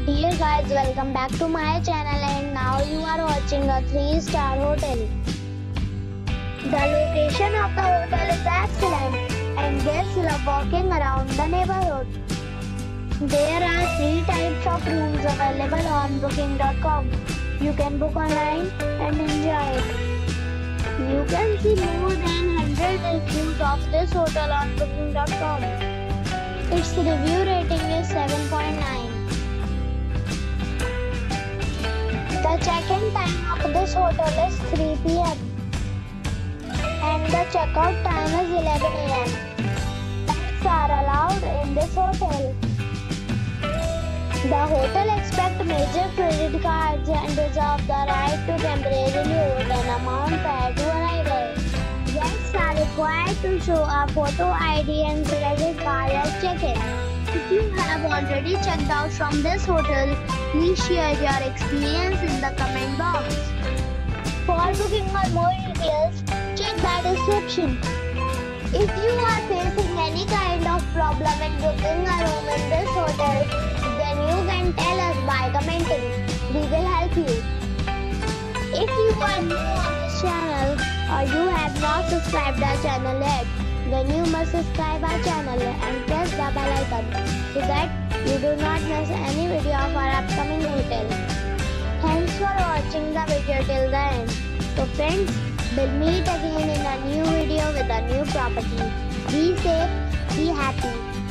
Dear guys, welcome back to my channel and now you are watching a 3-star hotel. The location of the hotel is excellent and guests love walking around the neighborhood. There are 3 types of rooms available on booking.com. You can book online and enjoy it. You can see more than 100 reviews of this hotel on booking.com. Its review rating is 7.9. The check-in time of this hotel is 3 p.m. and the checkout time is 11 a.m. Pets are allowed in this hotel. The hotel accepts major credit cards and reserves the right to temporarily hold an amount prior to arrival. Guests are required to show a photo ID and credit card at check-in. If you have already checked out from this hotel, please share your experience in the comment box. For booking or more details, check the description. If you are facing any kind of problem in booking a room in this hotel, then you can tell us by commenting. We will help you. If you are new on this channel or you have not subscribed our channel yet, then you must subscribe our channel and press the bell icon so that you do not miss any video of our upcoming hotel. Thanks for watching the video till the end. So friends, we'll meet again in a new video with a new property. Be safe, be happy.